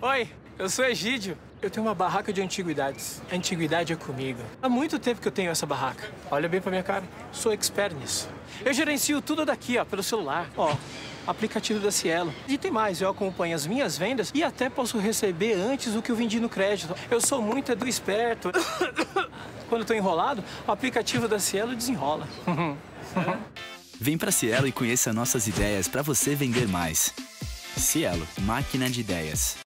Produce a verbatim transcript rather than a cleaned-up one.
Oi, eu sou Egídio. Eu tenho uma barraca de antiguidades. A antiguidade é comigo. Há muito tempo que eu tenho essa barraca. Olha bem pra minha cara. Sou expert nisso. Eu gerencio tudo daqui, ó, pelo celular. Ó, aplicativo da Cielo. E tem mais, eu acompanho as minhas vendas e até posso receber antes do que eu vendi no crédito. Eu sou muito é do esperto. Quando eu tô enrolado, o aplicativo da Cielo desenrola. Vem pra Cielo e conheça nossas ideias para você vender mais. Cielo, máquina de ideias.